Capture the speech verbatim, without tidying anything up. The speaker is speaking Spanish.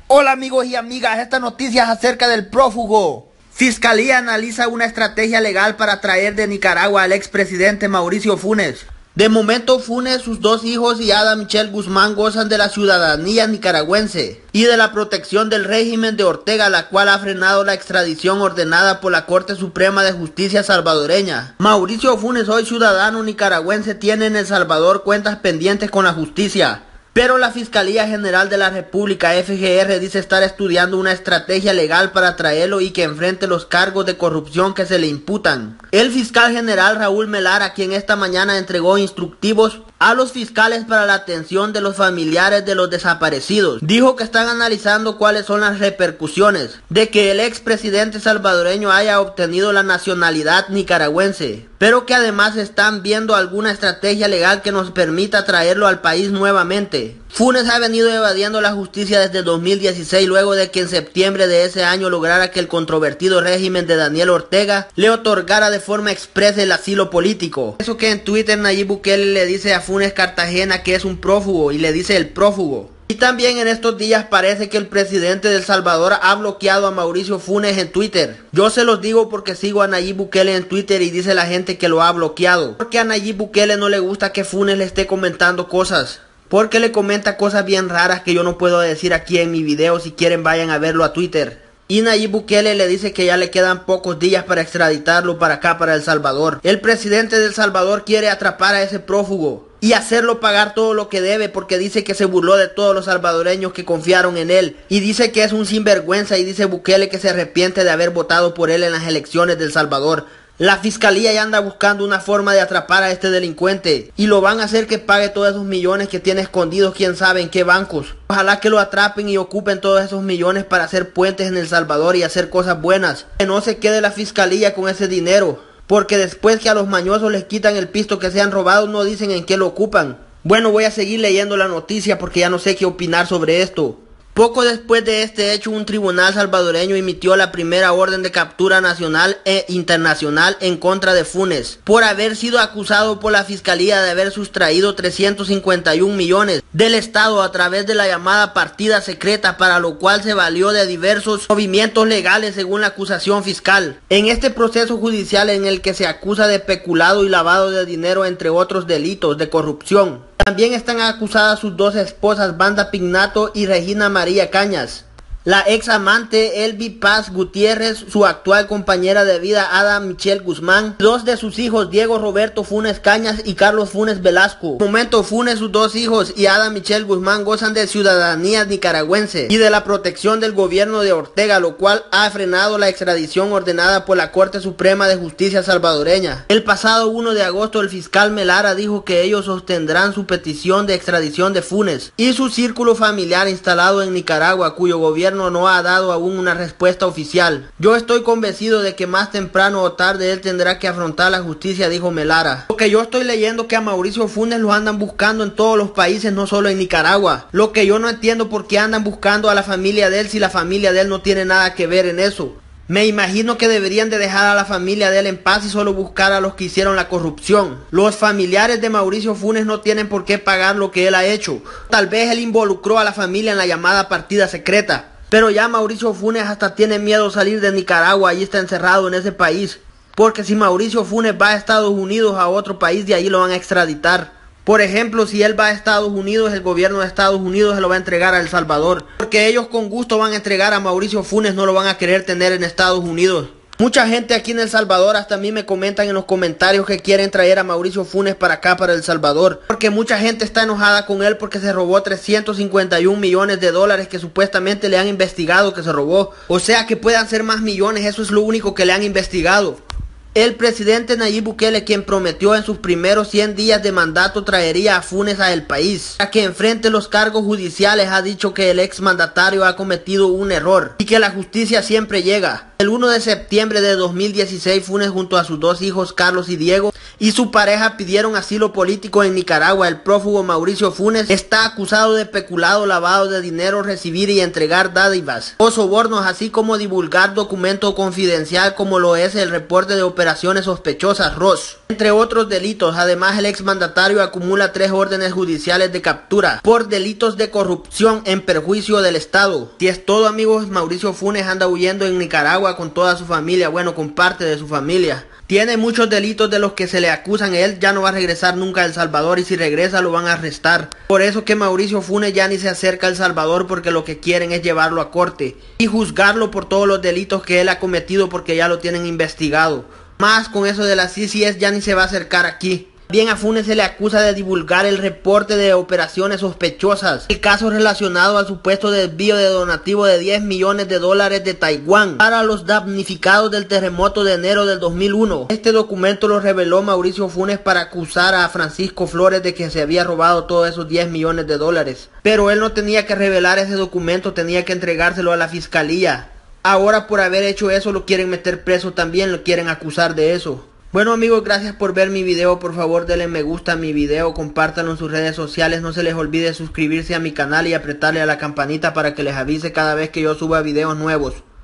Hola amigos y amigas, esta noticia es acerca del prófugo. Fiscalía analiza una estrategia legal para traer de Nicaragua al expresidente Mauricio Funes. De momento Funes, sus dos hijos y Ada Michelle Guzmán gozan de la ciudadanía nicaragüense y de la protección del régimen de Ortega, la cual ha frenado la extradición ordenada por la Corte Suprema de Justicia salvadoreña. Mauricio Funes, hoy ciudadano nicaragüense, tiene en El Salvador cuentas pendientes con la justicia. Pero la Fiscalía General de la República, F G R, dice estar estudiando una estrategia legal para traerlo y que enfrente los cargos de corrupción que se le imputan. El fiscal general Raúl Melara, quien esta mañana entregó instructivos a los fiscales para la atención de los familiares de los desaparecidos, dijo que están analizando cuáles son las repercusiones de que el expresidente salvadoreño haya obtenido la nacionalidad nicaragüense, pero que además están viendo alguna estrategia legal que nos permita traerlo al país nuevamente. Funes ha venido evadiendo la justicia desde dos mil dieciséis, luego de que en septiembre de ese año lograra que el controvertido régimen de Daniel Ortega le otorgara de forma expresa el asilo político. Eso que en Twitter Nayib Bukele le dice a Funes Cartagena que es un prófugo y le dice el prófugo. Y también en estos días parece que el presidente de El Salvador ha bloqueado a Mauricio Funes en Twitter. Yo se los digo porque sigo a Nayib Bukele en Twitter y dice la gente que lo ha bloqueado. Porque a Nayib Bukele no le gusta que Funes le esté comentando cosas. Porque le comenta cosas bien raras que yo no puedo decir aquí en mi video. Si quieren vayan a verlo a Twitter. Y Nayib Bukele le dice que ya le quedan pocos días para extraditarlo para acá, para El Salvador. El presidente de El Salvador quiere atrapar a ese prófugo y hacerlo pagar todo lo que debe, porque dice que se burló de todos los salvadoreños que confiaron en él. Y dice que es un sinvergüenza, y dice Bukele que se arrepiente de haber votado por él en las elecciones de El Salvador. La fiscalía ya anda buscando una forma de atrapar a este delincuente y lo van a hacer que pague todos esos millones que tiene escondidos quién sabe en qué bancos. Ojalá que lo atrapen y ocupen todos esos millones para hacer puentes en El Salvador y hacer cosas buenas. Que no se quede la fiscalía con ese dinero, porque después que a los mañosos les quitan el pisto que se han robado no dicen en qué lo ocupan. Bueno, voy a seguir leyendo la noticia porque ya no sé qué opinar sobre esto. Poco después de este hecho, un tribunal salvadoreño emitió la primera orden de captura nacional e internacional en contra de Funes, por haber sido acusado por la fiscalía de haber sustraído trescientos cincuenta y un millones del Estado a través de la llamada partida secreta, para lo cual se valió de diversos movimientos legales según la acusación fiscal. En este proceso judicial en el que se acusa de peculado y lavado de dinero, entre otros delitos de corrupción, también están acusadas sus dos esposas, Wanda Pignato y Regina María Cañas, la ex amante Elvi Paz Gutiérrez, su actual compañera de vida Ada Michelle Guzmán, dos de sus hijos Diego Roberto Funes Cañas y Carlos Funes Velasco. De momento Funes, sus dos hijos y Ada Michelle Guzmán gozan de ciudadanía nicaragüense y de la protección del gobierno de Ortega, lo cual ha frenado la extradición ordenada por la Corte Suprema de Justicia salvadoreña. El pasado uno de agosto el fiscal Melara dijo que ellos sostendrán su petición de extradición de Funes y su círculo familiar instalado en Nicaragua, cuyo gobierno no ha dado aún una respuesta oficial. Yo estoy convencido de que más temprano o tarde él tendrá que afrontar la justicia, dijo Melara. Porque yo estoy leyendo que a Mauricio Funes lo andan buscando en todos los países, no solo en Nicaragua. Lo que yo no entiendo por qué andan buscando a la familia de él si la familia de él no tiene nada que ver en eso. Me imagino que deberían de dejar a la familia de él en paz y solo buscar a los que hicieron la corrupción. Los familiares de Mauricio Funes no tienen por qué pagar lo que él ha hecho. Tal vez él involucró a la familia en la llamada partida secreta. Pero ya Mauricio Funes hasta tiene miedo salir de Nicaragua y está encerrado en ese país. Porque si Mauricio Funes va a Estados Unidos, a otro país, de ahí lo van a extraditar. Por ejemplo, si él va a Estados Unidos, el gobierno de Estados Unidos se lo va a entregar a El Salvador. Porque ellos con gusto van a entregar a Mauricio Funes, no lo van a querer tener en Estados Unidos. Mucha gente aquí en El Salvador, hasta a mí me comentan en los comentarios que quieren traer a Mauricio Funes para acá, para El Salvador. Porque mucha gente está enojada con él porque se robó trescientos cincuenta y un millones de dólares que supuestamente le han investigado que se robó. O sea que puedan ser más millones, eso es lo único que le han investigado. El presidente Nayib Bukele, quien prometió en sus primeros cien días de mandato traería a Funes a el país, a que enfrente los cargos judiciales, ha dicho que el exmandatario ha cometido un error y que la justicia siempre llega. El uno de septiembre de dos mil dieciséis, Funes junto a sus dos hijos Carlos y Diego y su pareja pidieron asilo político en Nicaragua. El prófugo Mauricio Funes está acusado de peculado, lavado de dinero, recibir y entregar dádivas o sobornos, así como divulgar documento confidencial como lo es el reporte de operaciones sospechosas R O S. entre otros delitos. Además, el exmandatario acumula tres órdenes judiciales de captura por delitos de corrupción en perjuicio del Estado. Si es todo, amigos, Mauricio Funes anda huyendo en Nicaragua con toda su familia, bueno, con parte de su familia. Tiene muchos delitos de los que se le acusan. Él ya no va a regresar nunca a El Salvador, y si regresa lo van a arrestar. Por eso que Mauricio Funes ya ni se acerca a El Salvador, porque lo que quieren es llevarlo a corte y juzgarlo por todos los delitos que él ha cometido, porque ya lo tienen investigado. Más con eso de la C C S, ya ni se va a acercar aquí. Bien, a Funes se le acusa de divulgar el reporte de operaciones sospechosas. El caso relacionado al supuesto desvío de donativo de diez millones de dólares de Taiwán para los damnificados del terremoto de enero del dos mil uno. Este documento lo reveló Mauricio Funes para acusar a Francisco Flores de que se había robado todos esos diez millones de dólares. Pero él no tenía que revelar ese documento, tenía que entregárselo a la fiscalía. Ahora, por haber hecho eso, lo quieren meter preso también, lo quieren acusar de eso. Bueno, amigos, gracias por ver mi video. Por favor, denle me gusta a mi video, compártanlo en sus redes sociales. No se les olvide suscribirse a mi canal y apretarle a la campanita para que les avise cada vez que yo suba videos nuevos.